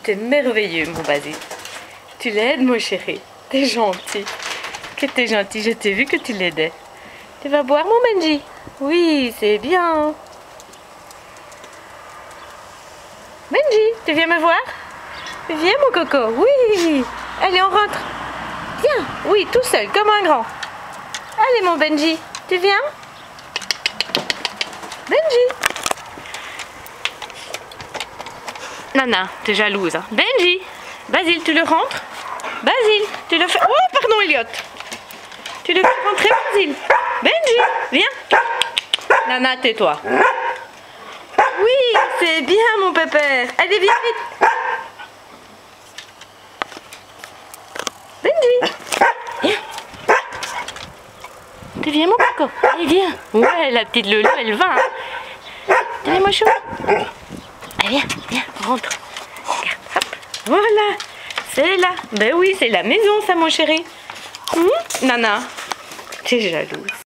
t'es merveilleux, mon Basile. Tu l'aides, mon chéri. T'es gentil. Que t'es gentil, je t'ai vu que tu l'aidais. Tu vas boire, mon Benji? Oui, c'est bien. Benji, tu viens me voir? Viens, mon coco. Oui. Allez, on rentre. Viens. Oui, tout seul, comme un grand. Allez, mon Benji, tu viens? Benji. Nana, t'es jalouse. Hein? Benji. Basile, tu le rentres? Basile, tu le fais... Oh, pardon, Elliot. Tu le fais rentrer, Basile. Benji, viens. Nana, tais-toi. Oui, c'est bien, mon pépère. Allez, viens vite. Benji, viens. Tu viens, mon coco? Allez, viens. Ouais, la petite Loulou, elle va. Hein. Allez, mon chou. Allez, viens, viens, rentre. Regarde, hop. Voilà, c'est là. Ben oui, c'est la maison, ça, mon chéri. Nana, t'es jalouse.